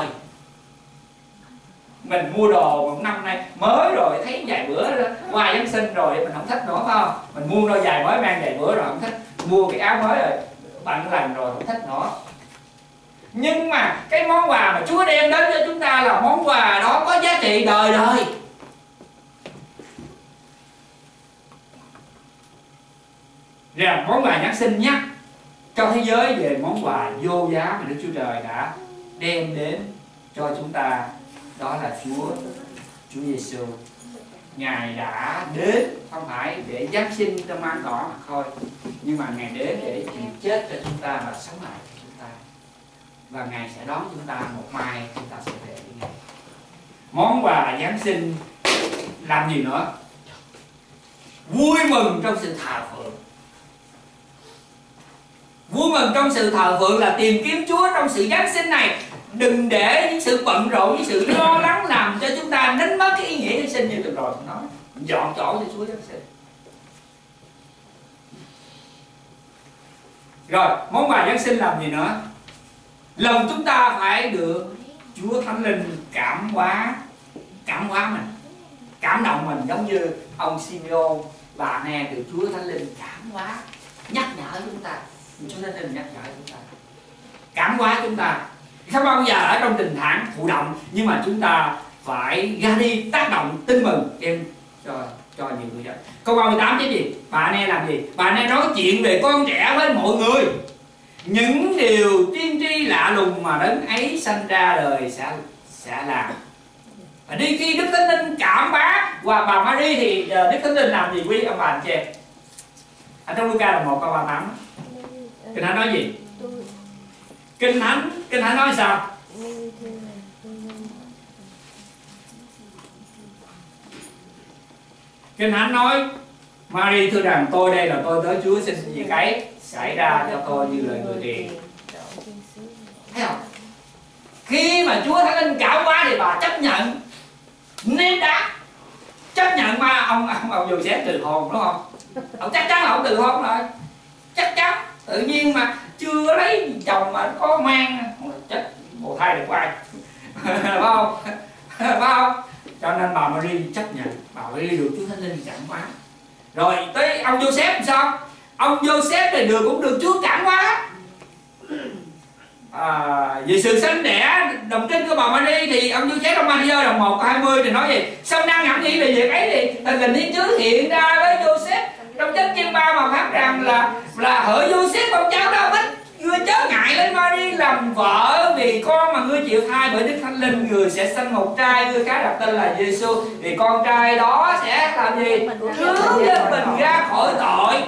Mình mua đồ một năm nay mới rồi, thấy vài bữa đó, quà Giáng sinh rồi mình không thích nữa, phải không? Mình mua đôi giày mới mang vài bữa rồi không thích, mua cái áo mới rồi bận lần rồi không thích nữa. Nhưng mà cái món quà mà Chúa đem đến cho chúng ta là món quà đó có giá trị đời đời. Rằng món quà Giáng sinh nhắc cho thế giới về món quà vô giá mà Đức Chúa Trời đã đem đến cho chúng ta đó là Chúa Chúa Giêsu. Ngài đã đến không phải để giáng sinh trong máng cỏ mà thôi, nhưng mà Ngài đến để chịu chết cho chúng ta và sống lại cho chúng ta, và Ngài sẽ đón chúng ta một mai chúng ta sẽ về với Ngài. Món quà Giáng sinh làm gì nữa? Vui mừng trong sự thờ phượng. Vui mừng trong sự thờ phượng là tìm kiếm Chúa trong sự Giáng sinh này. Đừng để những sự bận rộn, những sự lo lắng làm cho chúng ta đánh mất cái ý nghĩa Giáng sinh như từ rồi tôi nói. Dọn chỗ cho Chúa Giáng sinh. Rồi, món quà Giáng sinh làm gì nữa? Lòng chúng ta phải được Chúa Thánh Linh cảm hóa, cảm hóa mình, cảm động mình, giống như ông Simeon và nghe được Chúa Thánh Linh cảm hóa, nhắc nhở chúng ta. Chúa Thánh Linh nhắc nhở chúng ta, cảm hóa chúng ta, không bao giờ ở trong tình trạng thụ động, nhưng mà chúng ta phải ra đi tác động tin mừng em cho cho nhiều người. Câu ba mươi tám chứ gì? Bà Nè làm gì? Bà Nè nói chuyện về con trẻ với mọi người, những điều tiên tri lạ lùng mà đấng ấy sanh ra đời sẽ sẽ làm. Và đi khi Đức Thánh Linh cảm bá và bà Mary thì Đức Thánh Linh làm gì quý ông bà anh chị em? Ở trong Luca là một câu ba mươi tám. Kinh Thánh nói gì? Kinh Thánh Kinh Thánh nói sao? Kinh Thánh nói Mary thưa rằng tôi đây là tôi tới Chúa, xin việc ấy xảy ra cho tôi như lời người truyền. Thấy không? Khi mà Chúa Thánh Linh cảm hóa thì bà chấp nhận, ném đá, chấp nhận mà ông ông ông dù sẽ từ hồn đúng không? Ông chắc chắn là ông từ hồn rồi, chắc chắn. Tự nhiên mà chưa lấy chồng mà có mang, chết bồ thai được quay, phải không? Phải không? Cho nên bà Mary chấp nhận, bà Mary được Chúa Thánh Linh cảm hóa. Rồi tới ông Joseph làm sao? Ông Joseph thì được cũng được Chúa cảm hóa. À, vì sự sanh đẻ đồng trinh của bà Mary thì ông Joseph trong Matthew đồng một hai mươi thì nói gì? Xong đang ngẫm nghĩ về việc ấy thì tình hình Thiên Chúa hiện ra với Joseph trong chánh chương ba mà phát rằng là là hỡi Joseph con cháu David, ngươi chớ ngại lấy Mary làm vợ, vì con mà ngươi chịu thai bởi Đức Thánh Linh, người sẽ sanh một trai, ngươi khá đặt tên là Giêsu, vì con trai đó sẽ làm gì? Cứu dân mình ra khỏi tội.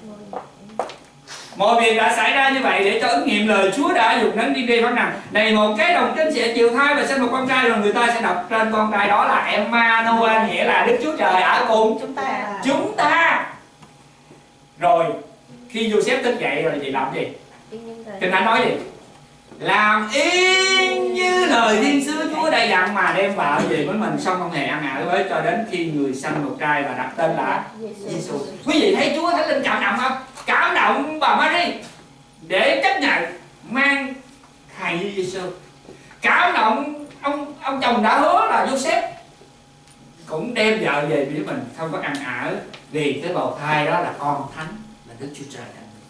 Mọi việc đã xảy ra như vậy để cho ứng nghiệm lời Chúa đã dùng đấng tiên tri phán rằng này một cái đồng trinh sẽ chịu thai và sinh một con trai, rồi người ta sẽ đọc trên con trai đó là Emmanuel, nghĩa là Đức Chúa Trời ở cùng chúng ta. Chúng ta. Rồi khi Joseph thức dậy rồi thì làm gì? Kinh Thánh nói gì? Làm y như lời thiên sứ Chúa đã dặn mà đem vợ về với mình, xong không hề ăn ở với cho đến khi người sanh một trai và đặt tên là Giêsu. Quý vị thấy Chúa Thánh Linh cảm động không? Cảm động bà Mary để chấp nhận mang hài nhi Giêsu. Cảm động ông ông chồng đã hứa là Joseph cũng đem vợ về với mình, không có ăn ở, vì cái bào thai đó là con thánh, là Đức Chúa Trời.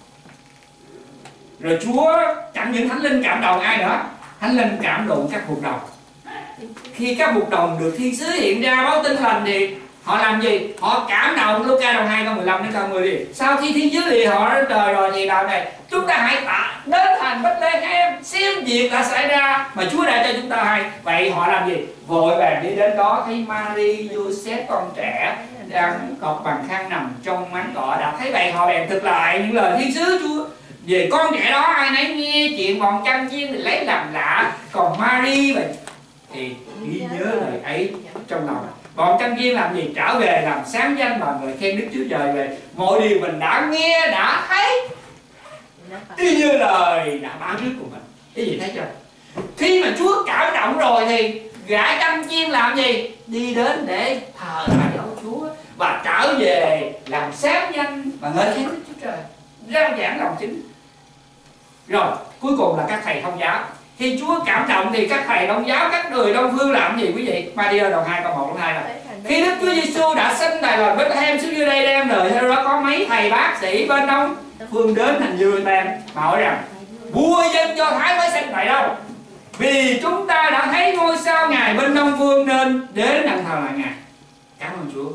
Rồi Chúa chẳng những Thánh Linh cảm động ai nữa, Thánh Linh cảm động các mục đồng. Khi các mục đồng được thiên sứ hiện ra báo tin lành thì họ làm gì? Họ cảm động. Luca đoạn hai câu mười lăm đến câu mười đi. Sau khi thiên sứ lìa họ đến trời rồi thì đạo này chúng ta hãy tạ đến thành Bethlehem xem việc đã xảy ra mà Chúa đã cho chúng ta hay. Vậy họ làm gì? Vội vàng đi đến đó, thấy Mary, Joseph con trẻ đang cột bằng khăn nằm trong máng cỏ. Đã thấy vậy họ bèn thực lại những lời thiên sứ Chúa về con trẻ đó. Ai nấy nghe chuyện bọn chăn chiên thì lấy làm lạ, còn Mary vậy thì ghi nhớ lời ấy trong lòng. Bọn chăn chiên làm gì? Trở về làm sáng danh và người khen Đức Chúa Trời về mọi điều mình đã nghe đã thấy, y như lời đã báo trước của mình. Cái gì thấy chưa? Khi mà Chúa cảm động rồi thì gã chăn chiên làm gì? Đi đến để thờ lạy Chúa và trở về làm sáng danh và ngợi khen Đức Chúa Trời, rao giảng lòng chính. Rồi cuối cùng là các thầy thông giáo. Khi Chúa cảm động thì các thầy thông giáo, các người đông phương làm gì quý vị? Matthew đoạn hai câu một đến hai là khi Đức Chúa Giêsu đã sinh tại loài Bethlehem xứ Giu-đê đem đời, theo đó có mấy thầy bác sĩ bên đông phương đến thành Giê-ru-sa-lem mà hỏi rằng vua dân Do Thái mới sinh tại đâu? Vì chúng ta đã thấy ngôi sao Ngài bên đông phương nên đến đặng thờ lại Ngài. Cảm ơn Chúa.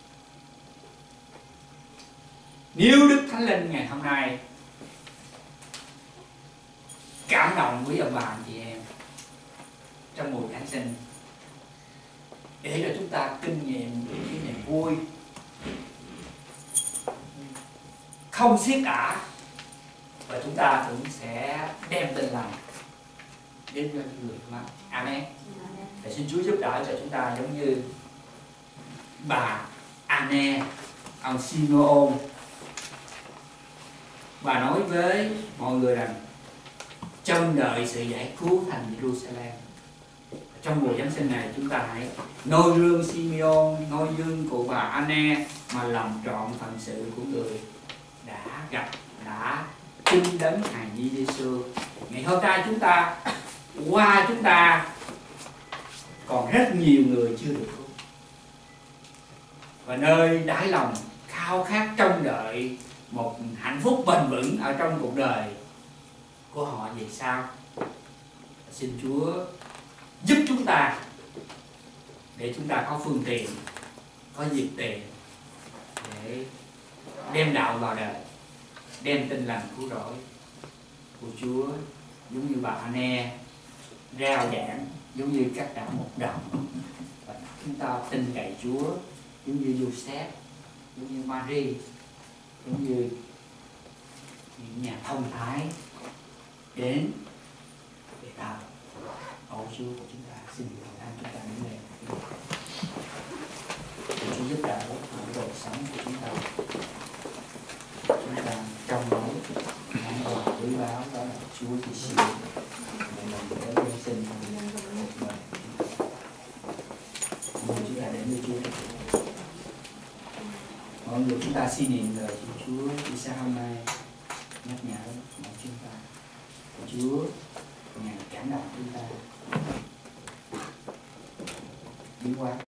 Nếu Đức Thánh Linh ngày hôm nay cảm động quý ông bà anh chị em trong mùa Giáng sinh, để cho chúng ta kinh nghiệm cái niềm vui không xiết ả, và chúng ta cũng sẽ đem tin lành đến cho người khác. Amen. Để xin Chúa giúp đỡ cho chúng ta giống như bà Anne, ông Simeon. Bà nói với mọi người rằng trông đợi sự giải cứu thành Jerusalem. Trong mùa Giáng sinh này chúng ta hãy noi gương Simeon, noi gương của bà Anne mà làm trọn phận sự của người đã gặp, đã tin đến hài nhi Giêsu. Ngày hôm nay chúng ta, qua chúng ta còn rất nhiều người chưa được cứu, và nơi đáy lòng khao khát trông đợi một hạnh phúc bền vững ở trong cuộc đời của họ vì sao? Xin Chúa giúp chúng ta để chúng ta có phương tiện, có dịp tiền để đem đạo vào đời, đem tin lành cứu rỗi của Chúa, giống như bà Anne rao giảng, giống như các đạo mục đồng. Và chúng ta tin cậy Chúa, giống như Joseph, giống như Marie, giống như những nhà thông thái đến để tạo ổ Chúa của chúng ta. Xin được an chúng ta đến đây. Chúa giúp đỡ những đời sống của chúng ta. Chúng ta trong máu món quà quý báu đó là Chúa Giêsu, một lần nữa nhân sinh một đời. Mời chúng ta đến với Chúa. Mọi người chúng ta xin niệm lời của Chúa thì sao hôm nay nhắc nhở mọi chúng ta. Chúa Ngài cảm động chúng ta. Đi qua